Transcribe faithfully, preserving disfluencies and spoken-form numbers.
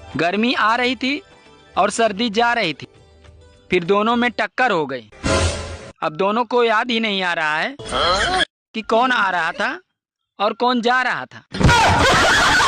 गर्मी आ रही थी और सर्दी जा रही थी, फिर दोनों में टक्कर हो गई। अब दोनों को याद ही नहीं आ रहा है कि कौन आ रहा था और कौन जा रहा था।